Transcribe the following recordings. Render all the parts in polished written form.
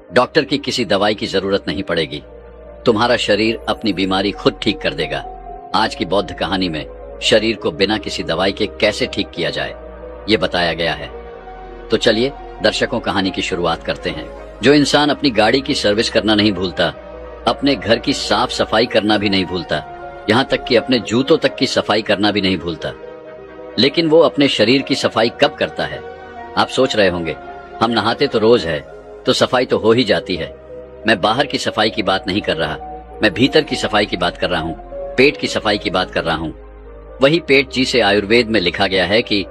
Doctor की किसी दवाई की जरूरत नहीं पड़ेगी। तुम्हारा शरीर अपनी बीमारी खुद ठीक कर देगा। आज की बौद्ध कहानी में शरीर को बिना किसी दवाई के कैसे ठीक किया जाए, ये बताया गया है। तो चलिए दर्शकों, कहानी की शुरुआत करते हैं। जो इंसान अपनी गाड़ी की सर्विस करना नहीं भूलता, अपने घर की साफ सफाई करना भी नहीं भूलता, यहाँ तक कि अपने जूतों तक की सफाई करना भी नहीं भूलता, लेकिन वो अपने शरीर की सफाई कब करता है? आप सोच रहे होंगे, हम नहाते तो रोज है, तो सफाई तो हो ही जाती है। मैं बाहर की सफाई की बात नहीं कर रहा, मैं भीतर की सफाई की बात कर रहा हूँ, पेट की सफाई की बात कर रहा हूँ। वही पेट जिसे आयुर्वेद में लिखा गया है कि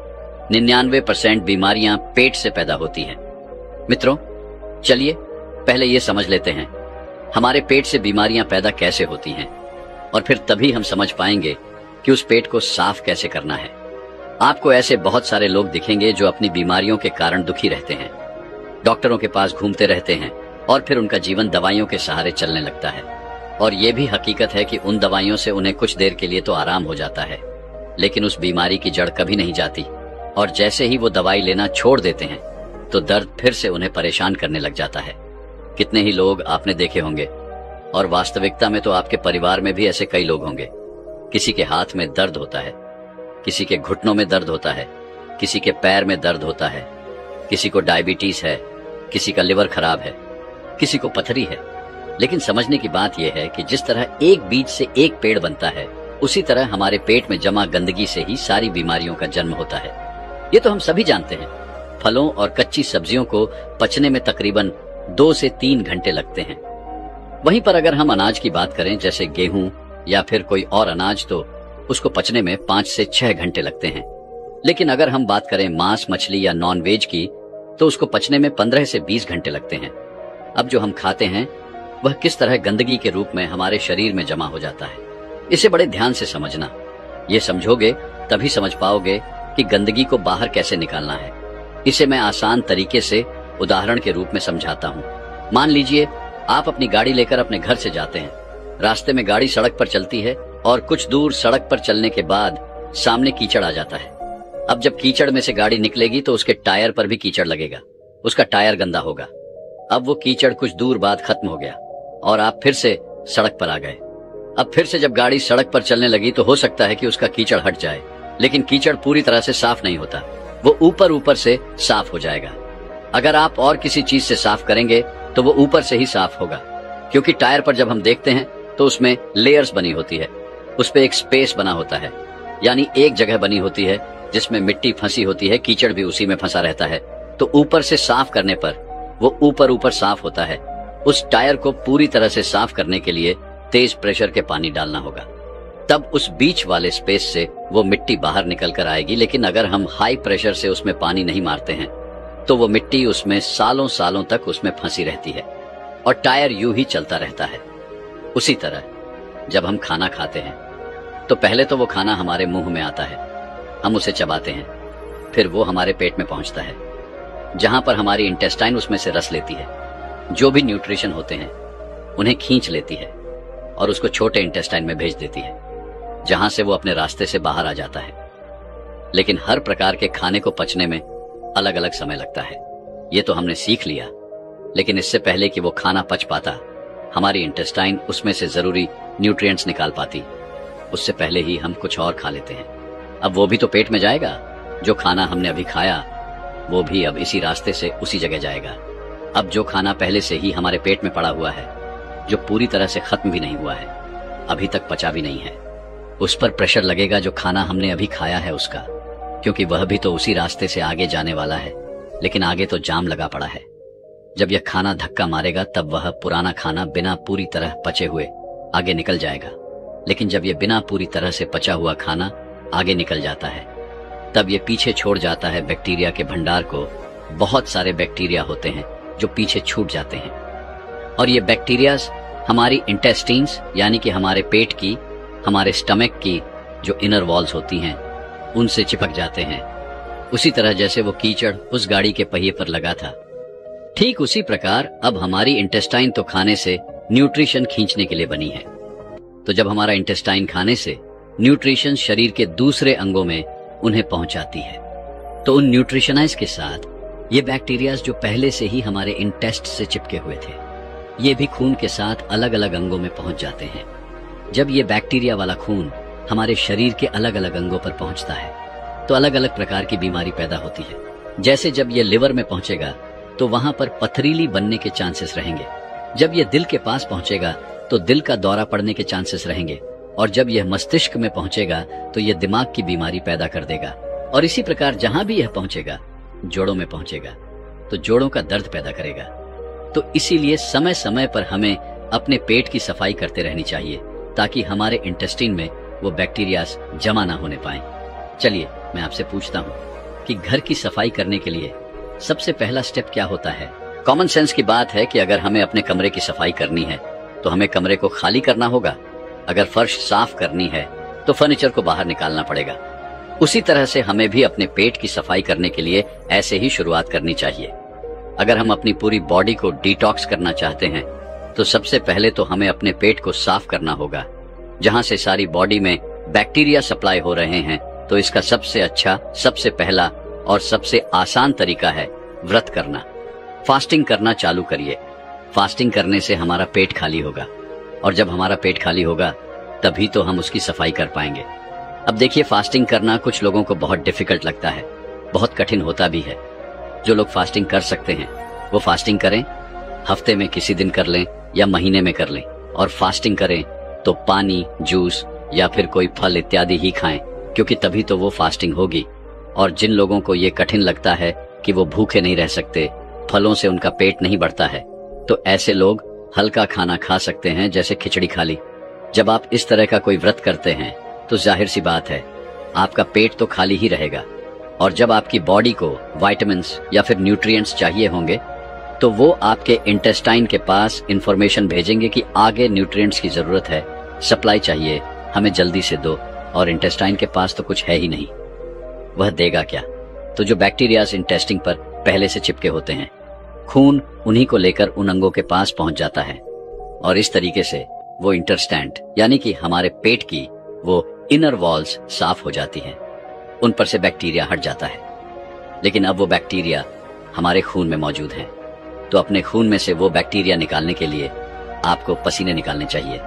99% बीमारियां पेट से पैदा होती हैं। मित्रों, चलिए पहले ये समझ लेते हैं हमारे पेट से बीमारियां पैदा कैसे होती हैं, और फिर तभी हम समझ पाएंगे कि उस पेट को साफ कैसे करना है। आपको ऐसे बहुत सारे लोग दिखेंगे जो अपनी बीमारियों के कारण दुखी रहते हैं, डॉक्टरों के पास घूमते रहते हैं और फिर उनका जीवन दवाइयों के सहारे चलने लगता है। और ये भी हकीकत है कि उन दवाइयों से उन्हें कुछ देर के लिए तो आराम हो जाता है, लेकिन उस बीमारी की जड़ कभी नहीं जाती। और जैसे ही वो दवाई लेना छोड़ देते हैं तो दर्द फिर से उन्हें परेशान करने लग जाता है। कितने ही लोग आपने देखे होंगे, और वास्तविकता में तो आपके परिवार में भी ऐसे कई लोग होंगे। किसी के हाथ में दर्द होता है, किसी के घुटनों में दर्द होता है, किसी के पैर में दर्द होता है, किसी को डायबिटीज है, किसी का लिवर खराब है, किसी को पथरी है। लेकिन समझने की बात यह है कि जिस तरह एक बीज से एक पेड़ बनता है, उसी तरह हमारे पेट में जमा गंदगी से ही सारी बीमारियों का जन्म होता है। ये तो हम सभी जानते हैं। फलों और कच्ची सब्जियों को पचने में तकरीबन 2 से 3 घंटे लगते हैं। वहीं पर अगर हम अनाज की बात करें, जैसे गेहूं या फिर कोई और अनाज, तो उसको पचने में 5 से 6 घंटे लगते हैं। लेकिन अगर हम बात करें मांस, मछली या नॉन वेज की, तो उसको पचने में 15 से 20 घंटे लगते हैं। अब जो हम खाते हैं वह किस तरह गंदगी के रूप में हमारे शरीर में जमा हो जाता है, इसे बड़े ध्यान से समझना। ये समझोगे तभी समझ पाओगे कि गंदगी को बाहर कैसे निकालना है। इसे मैं आसान तरीके से उदाहरण के रूप में समझाता हूँ। मान लीजिए आप अपनी गाड़ी लेकर अपने घर से जाते हैं। रास्ते में गाड़ी सड़क पर चलती है और कुछ दूर सड़क पर चलने के बाद सामने कीचड़ आ जाता है। अब जब कीचड़ में से गाड़ी निकलेगी तो उसके टायर पर भी कीचड़ लगेगा, उसका टायर गंदा होगा। अब वो कीचड़ कुछ दूर बाद खत्म हो गया और आप फिर से सड़क पर आ गए। अब फिर से जब गाड़ी सड़क पर चलने लगी तो हो सकता है कि उसका कीचड़ हट जाए, लेकिन कीचड़ पूरी तरह से साफ नहीं होता, वो ऊपर ऊपर से साफ हो जाएगा। अगर आप और किसी चीज से साफ करेंगे तो वो ऊपर से ही साफ होगा, क्योंकि टायर पर जब हम देखते हैं तो उसमें लेयर्स बनी होती है, उस पे एक स्पेस बना होता है, यानी एक जगह बनी होती है जिसमें मिट्टी फंसी होती है, कीचड़ भी उसी में फंसा रहता है। तो ऊपर से साफ करने पर वो ऊपर ऊपर साफ होता है। उस टायर को पूरी तरह से साफ करने के लिए तेज प्रेशर के पानी डालना होगा, तब उस बीच वाले स्पेस से वो मिट्टी बाहर निकल कर आएगी। लेकिन अगर हम हाई प्रेशर से उसमें पानी नहीं मारते हैं तो वो मिट्टी उसमें सालों सालों तक उसमें फंसी रहती है और टायर यूं ही चलता रहता है। उसी तरह जब हम खाना खाते हैं तो पहले तो वो खाना हमारे मुंह में आता है, हम उसे चबाते हैं, फिर वो हमारे पेट में पहुंचता है, जहां पर हमारी इंटेस्टाइन उसमें से रस लेती है। जो भी न्यूट्रिशन होते हैं उन्हें खींच लेती है और उसको छोटे इंटेस्टाइन में भेज देती है, जहां से वो अपने रास्ते से बाहर आ जाता है। लेकिन हर प्रकार के खाने को पचने में अलग अलग समय लगता है, ये तो हमने सीख लिया। लेकिन इससे पहले कि वो खाना पच पाता, हमारी इंटेस्टाइन उसमें से जरूरी न्यूट्रिएंट्स निकाल पाती, उससे पहले ही हम कुछ और खा लेते हैं। अब वो भी तो पेट में जाएगा, जो खाना हमने अभी खाया वो भी अब इसी रास्ते से उसी जगह जाएगा। अब जो खाना पहले से ही हमारे पेट में पड़ा हुआ है, जो पूरी तरह से खत्म भी नहीं हुआ है, अभी तक पचा भी नहीं है, उस पर प्रेशर लगेगा जो खाना हमने अभी खाया है उसका, क्योंकि वह भी तो उसी रास्ते से आगे जाने वाला है। लेकिन आगे तो जाम लगा पड़ा है। जब यह खाना धक्का मारेगा तब वह पुराना खाना बिना पूरी तरह पचे हुए आगे निकल जाएगा। लेकिन जब यह बिना पूरी तरह से पचा हुआ खाना आगे निकल जाता है, तब ये पीछे छोड़ जाता है बैक्टीरिया के भंडार को। बहुत सारे बैक्टीरिया होते हैं जो पीछे छूट जाते हैं, और ये बैक्टीरियाज हमारी इंटेस्टीन्स यानी कि हमारे पेट की, हमारे स्टमक की जो इनर वॉल्स होती हैं उनसे चिपक जाते हैं। उसी तरह जैसे वो कीचड़ उस गाड़ी के पहिए पर लगा था, ठीक उसी प्रकार अब हमारी इंटेस्टाइन तो खाने से न्यूट्रिशन खींचने के लिए बनी है। तो जब हमारा इंटेस्टाइन खाने से न्यूट्रिशन शरीर के दूसरे अंगों में उन्हें पहुंचाती है, तो उन न्यूट्रिशनाइज के साथ ये बैक्टीरियाज जो पहले से ही हमारे इंटेस्ट से चिपके हुए थे, ये भी खून के साथ अलग अलग अंगों में पहुंच जाते हैं। जब ये बैक्टीरिया वाला खून हमारे शरीर के अलग अलग अंगों पर पहुंचता है तो अलग अलग प्रकार की बीमारी पैदा होती है। जैसे जब ये लिवर में पहुंचेगा तो वहां पर पथरीली बनने के चांसेस रहेंगे। जब ये दिल के पास पहुंचेगा तो दिल का दौरा पड़ने के चांसेस रहेंगे। और जब यह मस्तिष्क में पहुंचेगा तो यह दिमाग की बीमारी पैदा कर देगा। और इसी प्रकार जहां भी यह पहुंचेगा, जोड़ों में पहुंचेगा तो जोड़ों का दर्द पैदा करेगा। तो इसीलिए समय समय पर हमें अपने पेट की सफाई करते रहनी चाहिए ताकि हमारे इंटेस्टाइन में वो बैक्टीरिया जमा ना होने पाए। चलिए मैं आपसे पूछता हूँ कि घर की सफाई करने के लिए सबसे पहला स्टेप क्या होता है? कॉमन सेंस की बात है कि अगर हमें अपने कमरे की सफाई करनी है तो हमें कमरे को खाली करना होगा। अगर फर्श साफ करनी है तो फर्नीचर को बाहर निकालना पड़ेगा। उसी तरह से हमें भी अपने पेट की सफाई करने के लिए ऐसे ही शुरुआत करनी चाहिए। अगर हम अपनी पूरी बॉडी को डिटॉक्स करना चाहते हैं तो सबसे पहले तो हमें अपने पेट को साफ करना होगा। जहां से सारी बॉडी में बैक्टीरिया सप्लाई हो रहे हैं, तो इसका सबसे अच्छा, सबसे पहला और सबसे आसान तरीका है व्रत करना। फास्टिंग करना चालू करिए। फास्टिंग करने से हमारा पेट खाली होगा और जब हमारा पेट खाली होगा तभी तो हम उसकी सफाई कर पाएंगे। अब देखिए, फास्टिंग करना कुछ लोगों को बहुत डिफिकल्ट लगता है, बहुत कठिन होता भी है। जो लोग फास्टिंग कर सकते हैं वो फास्टिंग करें। हफ्ते में किसी दिन कर लें या महीने में कर लें। और फास्टिंग करें तो पानी, जूस या फिर कोई फल इत्यादि ही खाएं, क्योंकि तभी तो वो फास्टिंग होगी। और जिन लोगों को ये कठिन लगता है कि वो भूखे नहीं रह सकते, फलों से उनका पेट नहीं बढ़ता है, तो ऐसे लोग हल्का खाना खा सकते हैं, जैसे खिचड़ी खा ली। जब आप इस तरह का कोई व्रत करते हैं तो जाहिर सी बात है आपका पेट तो खाली ही रहेगा। और जब आपकी बॉडी को विटामिन्स या फिर न्यूट्रिएंट्स चाहिए होंगे तो वो आपके इंटेस्टाइन के पास इंफॉर्मेशन भेजेंगे कि आगे न्यूट्रिएंट्स की जरूरत है, सप्लाई चाहिए, हमें जल्दी से दो। और इंटेस्टाइन के पास तो कुछ है ही नहीं, वह देगा क्या? तो जो बैक्टीरियाज इंटेस्टिन पर पहले से चिपके होते हैं, खून उन्हीं को लेकर उन अंगों के पास पहुंच जाता है और इस तरीके से वो इंटेस्टाइन यानी कि हमारे पेट की वो इनर वॉल्स साफ हो जाती हैं, उन पर से बैक्टीरिया हट जाता है। लेकिन अब वो बैक्टीरिया हमारे खून में मौजूद हैं, तो अपने खून में से वो बैक्टीरिया निकालने के लिए आपको पसीने निकालने चाहिए।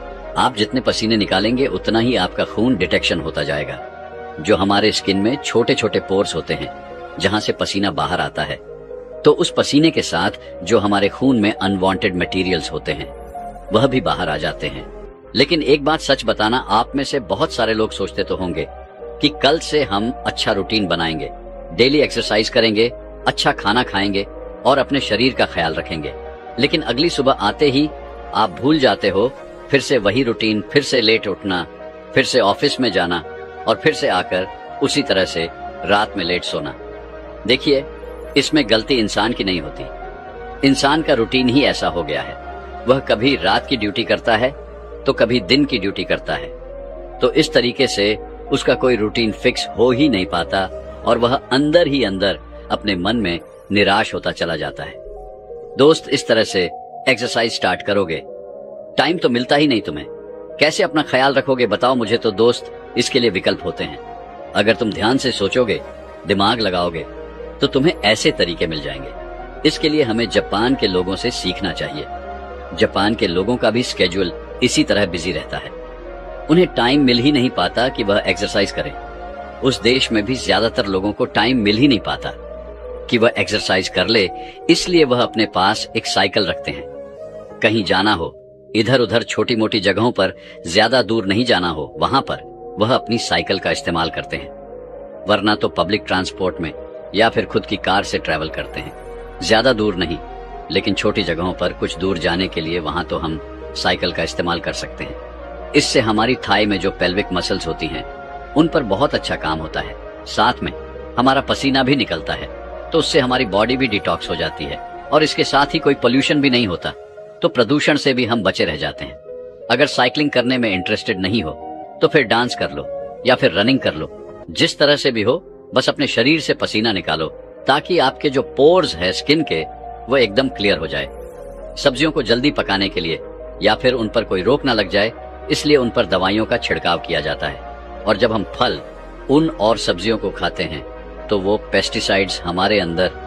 आप जितने पसीने निकालेंगे उतना ही आपका खून डिटेक्शन होता जाएगा। जो हमारे स्किन में छोटे छोटे पोर्स होते हैं जहां से पसीना बाहर आता है, तो उस पसीने के साथ जो हमारे खून में अनवांटेड मटेरियल्स होते हैं वह भी बाहर आ जाते हैं। लेकिन एक बात सच बताना, आप में से बहुत सारे लोग सोचते तो होंगे कि कल से हम अच्छा रूटीन बनाएंगे, डेली एक्सरसाइज करेंगे, अच्छा खाना खाएंगे और अपने शरीर का ख्याल रखेंगे। लेकिन अगली सुबह आते ही आप भूल जाते हो, फिर से वही रूटीन, फिर से लेट उठना, फिर से ऑफिस में जाना और फिर से आकर उसी तरह से रात में लेट सोना। देखिए, इसमें गलती इंसान की नहीं होती। इंसान का रूटीन ही ऐसा हो गया है, वह कभी रात की ड्यूटी करता है तो कभी दिन की ड्यूटी करता है। तो इस तरीके से उसका कोई रूटीन फिक्स हो ही नहीं पाता और वह अंदर ही अंदर अपने मन में निराश होता चला जाता है। दोस्त, इस तरह से एक्सरसाइज स्टार्ट करोगे, टाइम तो मिलता ही नहीं तुम्हें, कैसे अपना ख्याल रखोगे बताओ मुझे? तो दोस्त, इसके लिए विकल्प होते हैं। अगर तुम ध्यान से सोचोगे, दिमाग लगाओगे, तो तुम्हें ऐसे तरीके मिल जाएंगे। इसके लिए हमें जापान के लोगों से सीखना चाहिए। जापान के लोगों का भी स्केड्यूल इसी तरह बिजी रहता है। उन्हें टाइम मिल ही नहीं पाता कि वह एक्सरसाइज करें। उस देश में भी ज्यादातर लोगों को टाइम मिल ही नहीं पाता कि वह एक्सरसाइज कर ले, इसलिए वह अपने पास एक साइकिल रखते हैं। कहीं जाना हो, इधर उधर छोटी मोटी जगहों पर, ज्यादा दूर नहीं जाना हो, वहां पर वह अपनी साइकिल का इस्तेमाल करते हैं। वरना तो पब्लिक ट्रांसपोर्ट में या फिर खुद की कार से ट्रैवल करते हैं। ज्यादा दूर नहीं, लेकिन छोटी जगहों पर कुछ दूर जाने के लिए वहां तो हम साइकिल का इस्तेमाल कर सकते हैं। इससे हमारी थाई में जो पेल्विक मसल्स होती हैं उन पर बहुत अच्छा काम होता है। साथ में हमारा पसीना भी निकलता है, तो उससे हमारी बॉडी भी डिटॉक्स हो जाती है और इसके साथ ही कोई पोल्यूशन भी नहीं होता, तो प्रदूषण से भी हम बचे रह जाते हैं। अगर साइकिलिंग करने में इंटरेस्टेड नहीं हो तो फिर डांस कर लो या फिर रनिंग कर लो, जिस तरह से भी हो, बस अपने शरीर से पसीना निकालो ताकि आपके जो पोर्स है स्किन के वो एकदम क्लियर हो जाए। सब्जियों को जल्दी पकाने के लिए या फिर उन पर कोई रोक ना लग जाए, इसलिए उन पर दवाइयों का छिड़काव किया जाता है। और जब हम फल, उन और सब्जियों को खाते हैं तो वो पेस्टिसाइड्स हमारे अंदर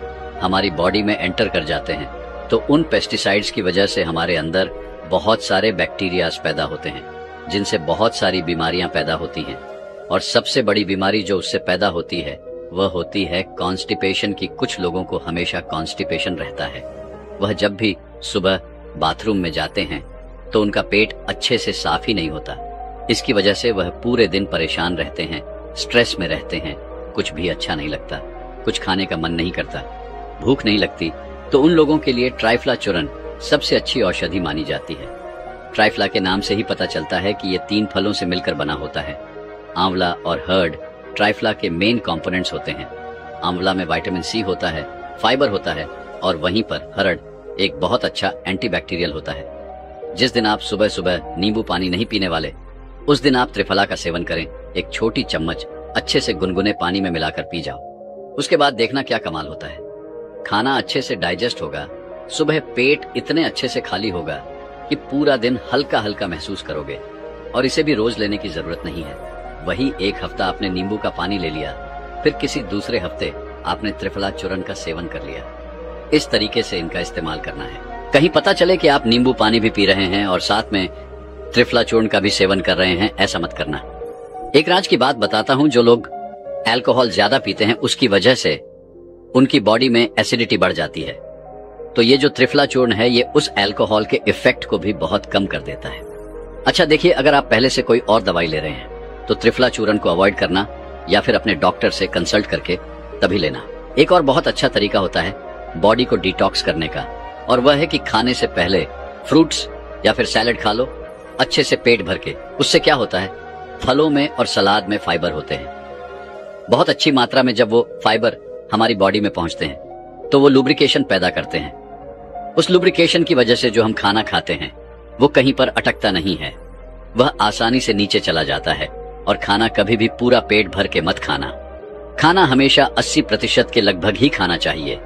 हमारी बॉडी में एंटर कर जाते हैं तो उन पेस्टिसाइड्स की वजह से हमारे अंदर बहुत सारे बैक्टीरियाज पैदा होते हैं जिनसे बहुत सारी बीमारियां पैदा होती हैं। और सबसे बड़ी बीमारी जो उससे पैदा होती है वह होती है कॉन्स्टिपेशन की। कुछ लोगों को हमेशा कॉन्स्टिपेशन रहता है। वह जब भी सुबह बाथरूम में जाते हैं तो उनका पेट अच्छे से साफ ही नहीं होता। इसकी वजह से वह पूरे दिन परेशान रहते हैं, स्ट्रेस में रहते हैं, कुछ भी अच्छा नहीं लगता, कुछ खाने का मन नहीं करता, भूख नहीं लगती। तो उन लोगों के लिए ट्राइफ्ला चूर्ण सबसे अच्छी औषधि मानी जाती है। ट्राइफ्ला के नाम से ही पता चलता है कि ये 3 फलों से मिलकर बना होता है। आंवला और हर्ड ट्राइफ्ला के मेन कंपोनेंट्स होते हैं। आंवला में विटामिन सी होता है, फाइबर होता है, और वहीं पर हर्ड एक बहुत अच्छा एंटीबैक्टीरियल होता है। जिस दिन आप सुबह सुबह नींबू पानी नहीं पीने वाले, उस दिन आप त्रिफला का सेवन करें। एक छोटी चम्मच अच्छे से गुनगुने पानी में मिलाकर पी जाओ। उसके बाद देखना क्या कमाल होता है। खाना अच्छे से डाइजेस्ट होगा, सुबह पेट इतने अच्छे से खाली होगा कि पूरा दिन हल्का हल्का महसूस करोगे। और इसे भी रोज लेने की जरूरत नहीं है। वही एक हफ्ता आपने नींबू का पानी ले लिया, फिर किसी दूसरे हफ्ते आपने त्रिफला चूर्ण का सेवन कर लिया। इस तरीके से इनका इस्तेमाल करना है। कहीं पता चले कि आप नींबू पानी भी पी रहे हैं और साथ में त्रिफला चूर्ण का भी सेवन कर रहे हैं, ऐसा मत करना। एक राज की बात बताता हूं, जो लोग अल्कोहल ज्यादा पीते हैं उसकी वजह से उनकी बॉडी में एसिडिटी बढ़ जाती है। तो ये जो त्रिफला चूर्ण है ये उस अल्कोहल के इफेक्ट को भी बहुत कम कर देता है। अच्छा देखिए, अगर आप पहले से कोई और दवाई ले रहे हैं तो त्रिफला चूर्ण को अवॉइड करना या फिर अपने डॉक्टर से कंसल्ट करके तभी लेना। एक और बहुत अच्छा तरीका होता है बॉडी को डिटॉक्स करने का, और वह है कि खाने से पहले फ्रूट्स या फिर सैलेड खा लो अच्छे से पेट भर के। उससे क्या होता है, फलों में और सलाद में फाइबर होते हैं। बहुत अच्छी मात्रा में जब वो फाइबर हमारी बॉडी में पहुंचते हैं तो वो लुब्रिकेशन पैदा करते हैं। उस लुब्रिकेशन की वजह से जो हम खाना खाते हैं वो कहीं पर अटकता नहीं है, वह आसानी से नीचे चला जाता है। और खाना कभी भी पूरा पेट भर के मत खाना। खाना हमेशा 80% के लगभग ही खाना चाहिए।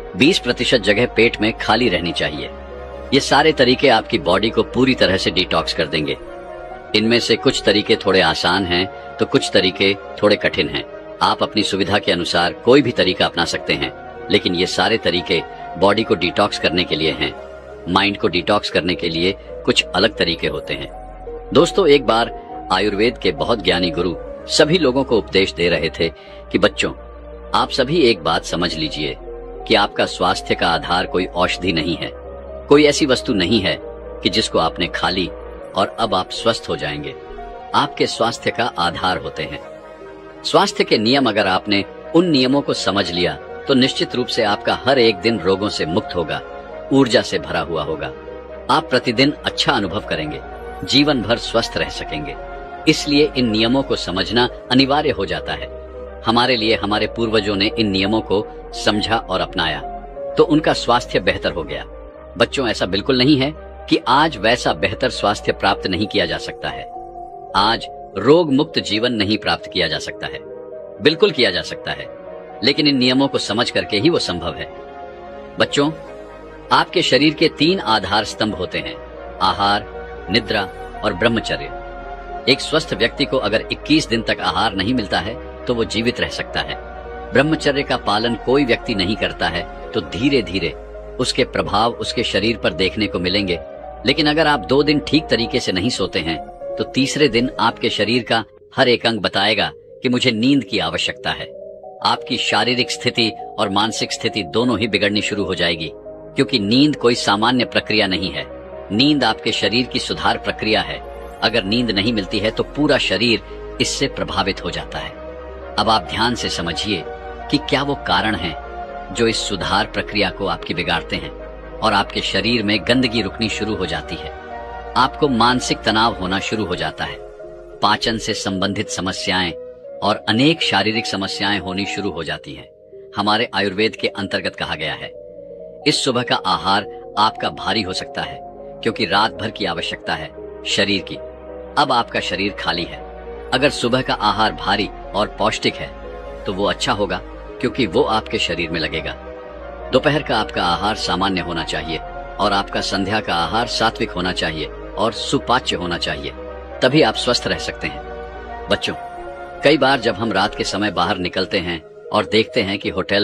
20% जगह पेट में खाली रहनी चाहिए। ये सारे तरीके आपकी बॉडी को पूरी तरह से डिटॉक्स कर देंगे। इनमें से कुछ तरीके थोड़े आसान हैं तो कुछ तरीके थोड़े कठिन हैं। आप अपनी सुविधा के अनुसार कोई भी तरीका अपना सकते हैं, लेकिन ये सारे तरीके बॉडी को डिटॉक्स करने के लिए हैं। माइंड को डिटॉक्स करने के लिए कुछ अलग तरीके होते हैं। दोस्तों, एक बार आयुर्वेद के बहुत ज्ञानी गुरु सभी लोगों को उपदेश दे रहे थे कि बच्चों, आप सभी एक बात समझ लीजिए कि आपका स्वास्थ्य का आधार कोई औषधि नहीं है, कोई ऐसी वस्तु नहीं है कि जिसको आपने खा ली और अब आप स्वस्थ हो जाएंगे। आपके स्वास्थ्य का आधार होते हैं स्वास्थ्य के नियम। अगर आपने उन नियमों को समझ लिया तो निश्चित रूप से आपका हर एक दिन रोगों से मुक्त होगा, ऊर्जा से भरा हुआ होगा। आप प्रतिदिन अच्छा अनुभव करेंगे, जीवन भर स्वस्थ रह सकेंगे। इसलिए इन नियमों को समझना अनिवार्य हो जाता है। हमारे लिए हमारे पूर्वजों ने इन नियमों को समझा और अपनाया तो उनका स्वास्थ्य बेहतर हो गया। बच्चों, ऐसा बिल्कुल नहीं है कि आज वैसा बेहतर स्वास्थ्य प्राप्त नहीं किया जा सकता है। आज रोग मुक्त जीवन नहीं प्राप्त किया जा सकता है, बिल्कुल किया जा सकता है, लेकिन इन नियमों को समझ करके ही वो संभव है। बच्चों, आपके शरीर के 3 आधार स्तंभ होते हैं, आहार, निद्रा और ब्रह्मचर्य। एक स्वस्थ व्यक्ति को अगर 21 दिन तक आहार नहीं मिलता है तो वो जीवित रह सकता है। ब्रह्मचर्य का पालन कोई व्यक्ति नहीं करता है तो धीरे धीरे उसके प्रभाव उसके शरीर पर देखने को मिलेंगे। लेकिन अगर आप 2 दिन ठीक तरीके से नहीं सोते हैं तो तीसरे दिन आपके शरीर का हर एक अंग बताएगा कि मुझे नींद की आवश्यकता है। आपकी शारीरिक स्थिति और मानसिक स्थिति दोनों ही बिगड़नी शुरू हो जाएगी, क्योंकि नींद कोई सामान्य प्रक्रिया नहीं है। नींद आपके शरीर की सुधार प्रक्रिया है। अगर नींद नहीं मिलती है तो पूरा शरीर इससे प्रभावित हो जाता है। अब आप ध्यान से समझिए कि क्या वो कारण हैं जो इस सुधार प्रक्रिया को आपकी बिगाड़ते हैं और आपके शरीर में गंदगी रुकनी शुरू हो जाती है। आपको मानसिक तनाव होना शुरू हो जाता है, पाचन से संबंधित समस्याएं और अनेक शारीरिक समस्याएं होनी शुरू हो जाती हैं। हमारे आयुर्वेद के अंतर्गत कहा गया है, इस सुबह का आहार आपका भारी हो सकता है क्योंकि रात भर की आवश्यकता है शरीर की। अब आपका शरीर खाली है। अगर सुबह का आहार भारी और पौष्टिक है तो वो अच्छा होगा क्योंकि वो आपके शरीर में लगेगा। दोपहर का आपका आहार सामान्य होना चाहिए और आपका संध्या का आहार सात्विक होना चाहिए और सुपाच्य होना चाहिए, तभी आप स्वस्थ रह सकते हैं। बच्चों, कई बार जब हम रात के समय बाहर निकलते हैं और देखते हैं कि होटल में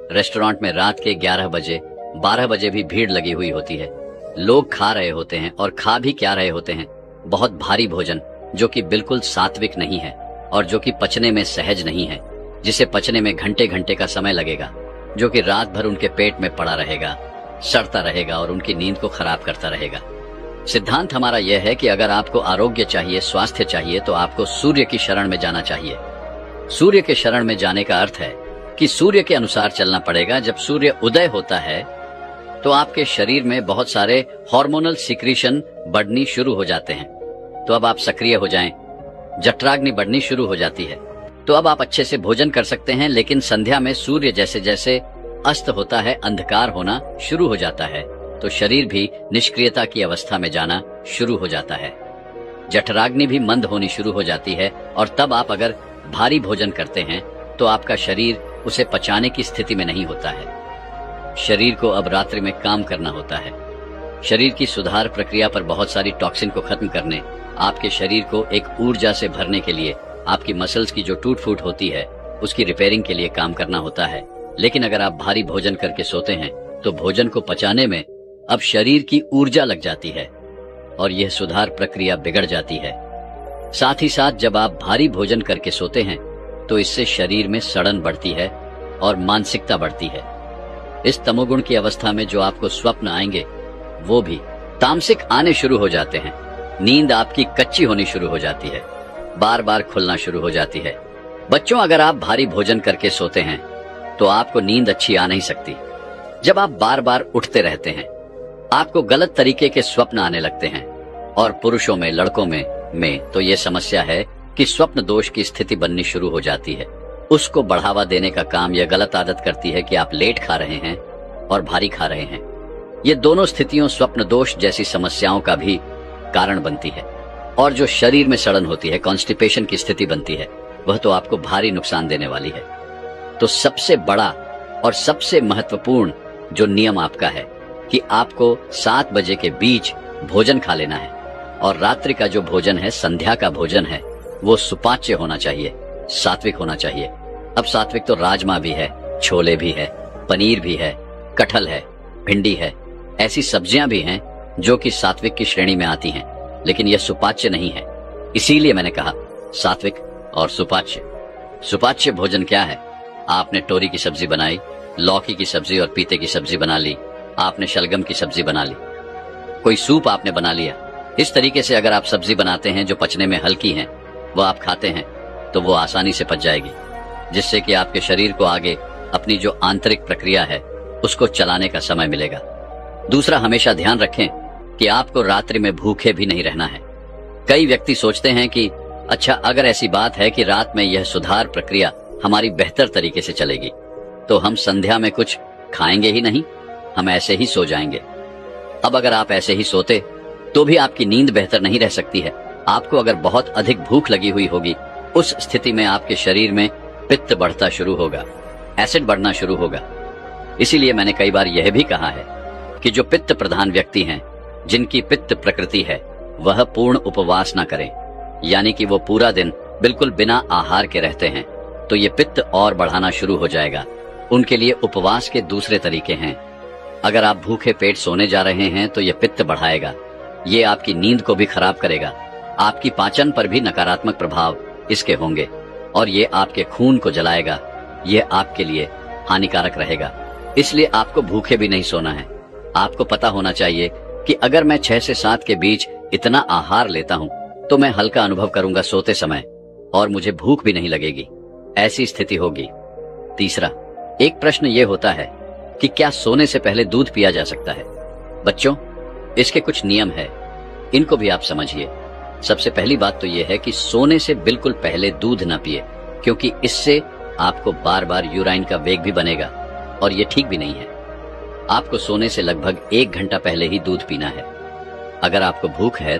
रेस्टोरेंट में रात के 11 बजे 12 बजे भी भीड़ लगी हुई होती है। लोग खा रहे होते हैं और खा भी क्या रहे होते हैं, बहुत भारी भोजन जो कि बिल्कुल सात्विक नहीं है और जो कि पचने में सहज नहीं है, जिसे पचने में घंटे घंटे का समय लगेगा, जो कि रात भर उनके पेट में पड़ा रहेगा, सड़ता रहेगा और उनकी नींद को खराब करता रहेगा। सिद्धांत हमारा यह है कि अगर आपको आरोग्य चाहिए, स्वास्थ्य चाहिए, तो आपको सूर्य की शरण में जाना चाहिए। सूर्य के शरण में जाने का अर्थ है कि सूर्य के अनुसार चलना पड़ेगा। जब सूर्य उदय होता है तो आपके शरीर में बहुत सारे हार्मोनल सिक्रीशन बढ़नी शुरू हो जाते हैं, तो अब आप सक्रिय हो जाएं। जठराग्नि बढ़नी शुरू हो जाती है, तो अब आप अच्छे से भोजन कर सकते हैं। लेकिन संध्या में सूर्य जैसे जैसे अस्त होता है, अंधकार होना शुरू हो जाता है, तो शरीर भी निष्क्रियता की अवस्था में जाना शुरू हो जाता है। जठराग्नि भी मंद होनी शुरू हो जाती है और तब आप अगर भारी भोजन करते हैं तो आपका शरीर उसे पचाने की स्थिति में नहीं होता है। शरीर को अब रात्रि में काम करना होता है। शरीर की सुधार प्रक्रिया पर बहुत सारी टॉक्सिन को खत्म करने, आपके शरीर को एक ऊर्जा से भरने के लिए, आपकी मसल्स की जो टूट फूट होती है उसकी रिपेयरिंग के लिए काम करना होता है। लेकिन अगर आप भारी भोजन करके सोते हैं तो भोजन को पचाने में अब शरीर की ऊर्जा लग जाती है और यह सुधार प्रक्रिया बिगड़ जाती है। साथ ही साथ जब आप भारी भोजन करके सोते हैं तो इससे शरीर में सड़न बढ़ती है और मानसिकता बढ़ती है। इस तमोगुण की अवस्था में जो आपको स्वप्न आएंगे वो भी तामसिक आने शुरू हो जाते हैं। नींद आपकी कच्ची होनी शुरू हो जाती है, बार बार खुलना शुरू हो जाती है। बच्चों, अगर आप भारी भोजन करके सोते हैं तो आपको नींद अच्छी आ नहीं सकती। जब आप बार बार उठते रहते हैं आपको गलत तरीके के स्वप्न आने लगते हैं। और पुरुषों में, लड़कों में तो ये समस्या है कि स्वप्न दोष की स्थिति बननी शुरू हो जाती है। उसको बढ़ावा देने का काम यह गलत आदत करती है कि आप लेट खा रहे हैं और भारी खा रहे हैं। ये दोनों स्थितियों स्वप्न दोष जैसी समस्याओं का भी कारण बनती है। और जो शरीर में सड़न होती है, कॉन्स्टिपेशन की स्थिति बनती है, वह तो आपको भारी नुकसान देने वाली है। तो सबसे बड़ा और सबसे महत्वपूर्ण जो नियम आपका है कि आपको 7 बजे के बीच भोजन खा लेना है और रात्रि का जो भोजन है, संध्या का भोजन है, वो सुपाच्य होना चाहिए, सात्विक होना चाहिए। अब सात्विक तो राजमा भी है, छोले भी है, पनीर भी है, कटहल है, भिंडी है, ऐसी सब्जियां भी हैं जो कि सात्विक की श्रेणी में आती हैं, लेकिन यह सुपाच्य नहीं है। इसीलिए मैंने कहा सात्विक और सुपाच्य। सुपाच्य भोजन क्या है? आपने तोरी की सब्जी बनाई, लौकी की सब्जी और पीते की सब्जी बना ली, आपने शलगम की सब्जी बना ली, कोई सूप आपने बना लिया। इस तरीके से अगर आप सब्जी बनाते हैं जो पचने में हल्की हैं, वो आप खाते हैं तो वो आसानी से पच जाएगी, जिससे कि आपके शरीर को आगे अपनी जो आंतरिक प्रक्रिया है उसको चलाने का समय मिलेगा। दूसरा, हमेशा ध्यान रखें कि आपको रात्रि में भूखे भी नहीं रहना है। कई व्यक्ति सोचते हैं कि अच्छा, अगर ऐसी बात है कि रात में यह सुधार प्रक्रिया हमारी बेहतर तरीके से चलेगी तो हम संध्या में कुछ खाएंगे ही नहीं, हम ऐसे ही सो जाएंगे। अब अगर आप ऐसे ही सोते तो भी आपकी नींद बेहतर नहीं रह सकती है। आपको अगर बहुत अधिक भूख लगी हुई होगी, उस स्थिति में आपके शरीर में पित्त बढ़ता शुरू होगा, एसिड बढ़ना शुरू होगा। इसीलिए मैंने कई बार यह भी कहा है कि जो पित्त प्रधान व्यक्ति हैं, जिनकी पित्त प्रकृति है, वह पूर्ण उपवास ना करें, यानी कि वो पूरा दिन बिल्कुल बिना आहार के रहते हैं, तो ये पित्त और बढ़ाना शुरू हो जाएगा। उनके लिए उपवास के दूसरे तरीके हैं। अगर आप भूखे पेट सोने जा रहे हैं तो ये पित्त बढ़ाएगा, ये आपकी नींद को भी खराब करेगा, आपकी पाचन पर भी नकारात्मक प्रभाव इसके होंगे और ये आपके खून को जलाएगा, ये आपके लिए हानिकारक रहेगा। इसलिए आपको भूखे भी नहीं सोना है। आपको पता होना चाहिए कि अगर मैं 6 से 7 के बीच इतना आहार लेता हूं तो मैं हल्का अनुभव करूंगा सोते समय और मुझे भूख भी नहीं लगेगी, ऐसी स्थिति होगी। तीसरा, एक प्रश्न ये होता है कि क्या सोने से पहले दूध पिया जा सकता है? बच्चों, इसके कुछ नियम है, इनको भी आप समझिए। सबसे पहली बात तो यह है कि सोने से बिल्कुल पहले दूध न पिए, क्योंकि इससे आपको बार बार यूराइन का वेग भी बनेगा और ये ठीक भी नहीं है। आपको सोने से लगभग 1 घंटा पहले ही दूध पीना है। अगर आपको भूख है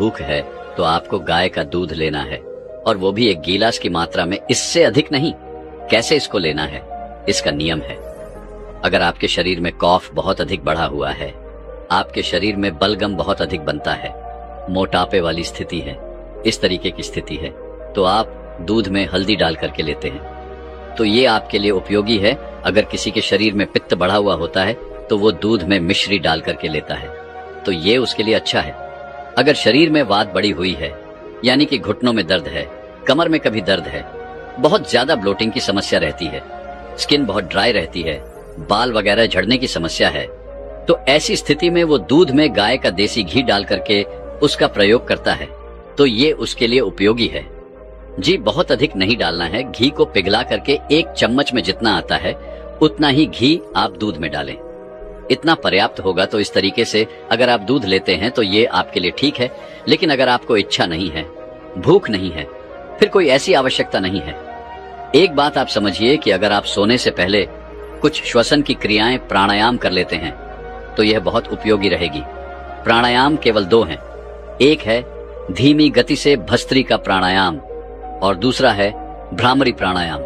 तो आपको गाय का दूध लेना है, और वो भी 1 गिलास की मात्रा में, इससे अधिक नहीं। कैसे इसको लेना है, इसका नियम है। अगर आपके शरीर में कॉफ बहुत अधिक बढ़ा हुआ है, आपके शरीर में बलगम बहुत अधिक बनता है, मोटापे वाली स्थिति है, इस तरीके की स्थिति है, तो आप दूध में हल्दी डाल करके लेते हैं, तो ये आपके लिए उपयोगी है अगर किसी के शरीर में पित्त बढ़ा हुआ होता है तो वो दूध में मिश्री डाल करके लेता है, तो ये उसके लिए अच्छा है। अगर शरीर में वात बढ़ी हुई है, यानी कि घुटनों में दर्द है, कमर में कभी दर्द है, बहुत ज्यादा ब्लोटिंग की समस्या रहती है, स्किन बहुत ड्राई रहती है, बाल वगैरह झड़ने की समस्या है, तो ऐसी स्थिति में वो दूध में गाय का देसी घी डाल करके उसका प्रयोग करता है, तो ये उसके लिए उपयोगी है। जी बहुत अधिक नहीं डालना है, घी को पिघला करके 1 चम्मच में जितना आता है उतना ही घी आप दूध में डालें, इतना पर्याप्त होगा। तो इस तरीके से अगर आप दूध लेते हैं तो ये आपके लिए ठीक है। लेकिन अगर आपको इच्छा नहीं है, भूख नहीं है, फिर कोई ऐसी आवश्यकता नहीं है। एक बात आप समझिए कि अगर आप सोने से पहले कुछ श्वसन की क्रियाएं प्राणायाम कर लेते हैं तो यह बहुत उपयोगी रहेगी। प्राणायाम केवल 2 हैं, एक है धीमी गति से भस्त्रिका प्राणायाम और दूसरा है भ्रामरी प्राणायाम।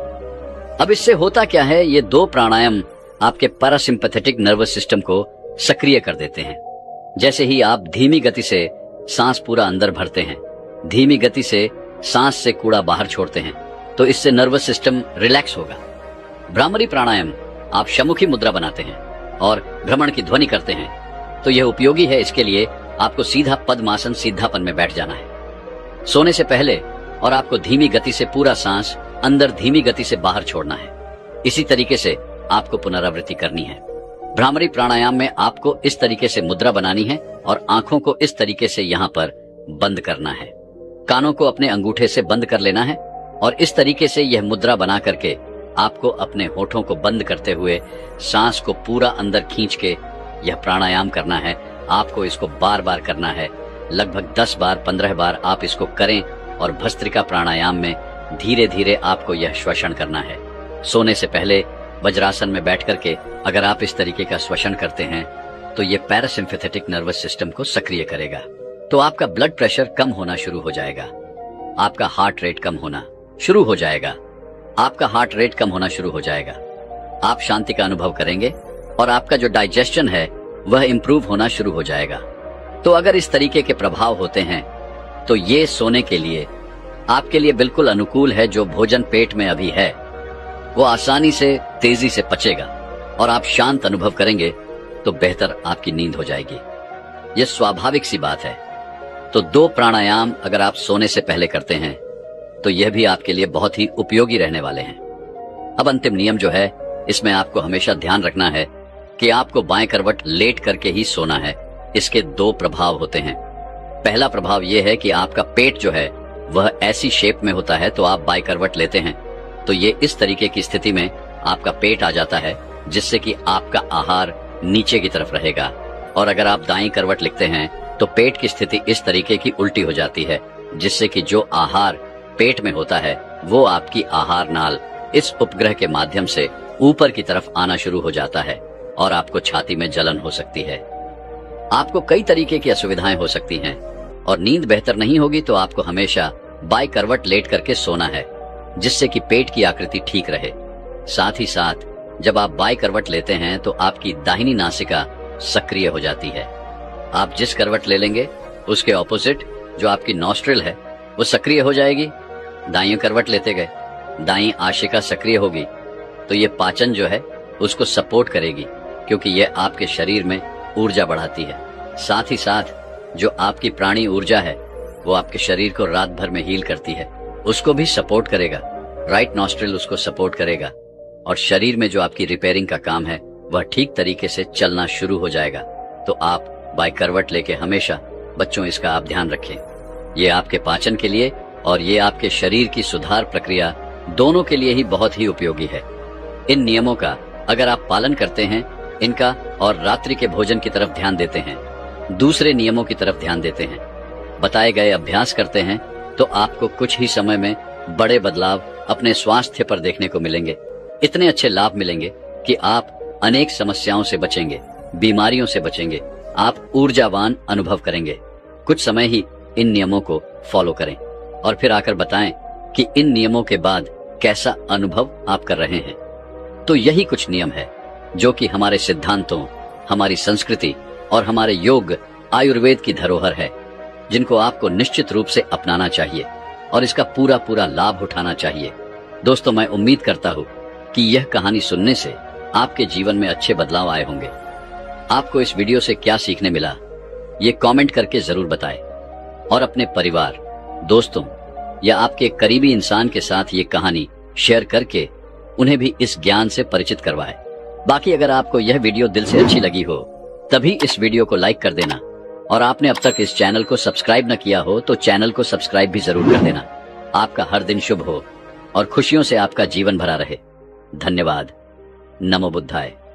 अब इससे होता क्या है, ये 2 प्राणायाम आपके पैरासिम्पैथेटिक नर्वस सिस्टम को सक्रिय कर देते हैं। जैसे ही आप धीमी गति से सांस पूरा अंदर भरते हैं, धीमी गति से सांस से कूड़ा बाहर छोड़ते हैं, तो इससे नर्वस सिस्टम रिलैक्स होगा। भ्रामरी प्राणायाम आप शमुखी मुद्रा बनाते हैं और भ्रमण की ध्वनि करते हैं, तो यह उपयोगी है। इसके लिए आपको सीधा पद्मासन सीधापन में बैठ जाना है सोने से पहले, और आपको धीमी गति से पूरा सांस अंदर धीमी गति से बाहर छोड़ना है। इसी तरीके से आपको पुनरावृत्ति करनी है। भ्रामरी प्राणायाम में आपको इस तरीके से मुद्रा बनानी है और आंखों को इस तरीके से यहाँ पर बंद करना है, कानों को अपने अंगूठे से बंद कर लेना है और इस तरीके से यह मुद्रा बना करके आपको अपने होठों को बंद करते हुए सांस को पूरा अंदर खींच के यह प्राणायाम करना है। आपको इसको बार बार करना है, लगभग 10 बार 15 बार आप इसको करें और भस्त्रिका प्राणायाम में धीरे धीरे आपको यह श्वसन करना है। सोने से पहले वज्रासन में बैठ करके अगर आप इस तरीके का श्वसन करते हैं तो यह पैरासिम्पैथेटिक नर्वस सिस्टम को सक्रिय करेगा, तो आपका ब्लड प्रेशर कम होना शुरू हो जाएगा, आपका हार्ट रेट कम होना शुरू हो जाएगा, आपका हार्ट रेट कम होना शुरू हो जाएगा, आप शांति का अनुभव करेंगे और आपका जो डाइजेशन है वह इंप्रूव होना शुरू हो जाएगा। तो अगर इस तरीके के प्रभाव होते हैं तो ये सोने के लिए आपके लिए बिल्कुल अनुकूल है। जो भोजन पेट में अभी है वो आसानी से तेजी से पचेगा और आप शांत अनुभव करेंगे, तो बेहतर आपकी नींद हो जाएगी। यह स्वाभाविक सी बात है। तो 2 प्राणायाम अगर आप सोने से पहले करते हैं तो यह भी आपके लिए बहुत ही उपयोगी रहने वाले हैं। अब अंतिम नियम जो है, इसमें आपको हमेशा ध्यान रखना है कि आपको बाएं करवट लेट करके ही सोना है। इसके 2 प्रभाव होते हैं। पहला प्रभाव यह है कि आपका पेट जो है वह ऐसी शेप में होता है, तो आप बाएं करवट लेते हैं तो ये इस तरीके की स्थिति में आपका पेट आ जाता है, जिससे कि आपका आहार नीचे की तरफ रहेगा। और अगर आप दाईं करवट लिखते हैं तो पेट की स्थिति इस तरीके की उल्टी हो जाती है, जिससे कि जो आहार पेट में होता है वो आपकी आहार नाल इस उपग्रह के माध्यम से ऊपर की तरफ आना शुरू हो जाता है और आपको छाती में जलन हो सकती है। आपको कई तरीके की असुविधाएं हो सकती हैं और नींद बेहतर नहीं होगी, तो आपको हमेशा बाई करवट लेट करके सोना है, जिससे कि पेट की आकृति ठीक रहे। साथ ही साथ जब आप बाई करवट लेते हैं तो आपकी दाहिनी नासिका सक्रिय हो जाती है। आप जिस करवट ले लेंगे उसके ऑपोजिट जो आपकी नॉस्ट्रिल है वो सक्रिय हो जाएगी। दाईं करवट लेते गए, दाईं आशिका सक्रिय होगी, तो ये पाचन जो है उसको सपोर्ट करेगी, क्योंकि ये आपके शरीर में ऊर्जा बढ़ाती है। साथ ही साथ जो आपकी प्राणी ऊर्जा है वो आपके शरीर को रात भर में हील करती है, उसको भी सपोर्ट करेगा। राइट नॉस्ट्रिल उसको सपोर्ट करेगा और शरीर में जो आपकी रिपेयरिंग का काम है वह ठीक तरीके से चलना शुरू हो जाएगा। तो आप बाई करवट लेके हमेशा, बच्चों इसका आप ध्यान रखें, ये आपके पाचन के लिए और ये आपके शरीर की सुधार प्रक्रिया दोनों के लिए ही बहुत ही उपयोगी है। इन नियमों का अगर आप पालन करते हैं इनका, और रात्रि के भोजन की तरफ ध्यान देते हैं, दूसरे नियमों की तरफ ध्यान देते हैं, बताए गए अभ्यास करते हैं, तो आपको कुछ ही समय में बड़े बदलाव अपने स्वास्थ्य पर देखने को मिलेंगे। इतने अच्छे लाभ मिलेंगे कि आप अनेक समस्याओं से बचेंगे, बीमारियों से बचेंगे, आप ऊर्जावान अनुभव करेंगे। कुछ समय ही इन नियमों को फॉलो करें और फिर आकर बताएं कि इन नियमों के बाद कैसा अनुभव आप कर रहे हैं। तो यही कुछ नियम है जो कि हमारे सिद्धांतों, हमारी संस्कृति और हमारे योग आयुर्वेद की धरोहर है, जिनको आपको निश्चित रूप से अपनाना चाहिए और इसका पूरा पूरा लाभ उठाना चाहिए। दोस्तों, मैं उम्मीद करता हूँ कि यह कहानी सुनने से आपके जीवन में अच्छे बदलाव आए होंगे। आपको इस वीडियो से क्या सीखने मिला, ये कमेंट करके जरूर बताएं और अपने परिवार, दोस्तों या आपके करीबी इंसान के साथ ये कहानी शेयर करके उन्हें भी इस ज्ञान से परिचित करवाएं। बाकी अगर आपको यह वीडियो दिल से अच्छी लगी हो तभी इस वीडियो को लाइक कर देना, और आपने अब तक इस चैनल को सब्सक्राइब न किया हो तो चैनल को सब्सक्राइब भी जरूर कर देना। आपका हर दिन शुभ हो और खुशियों से आपका जीवन भरा रहे। धन्यवाद। नमो बुद्धाय।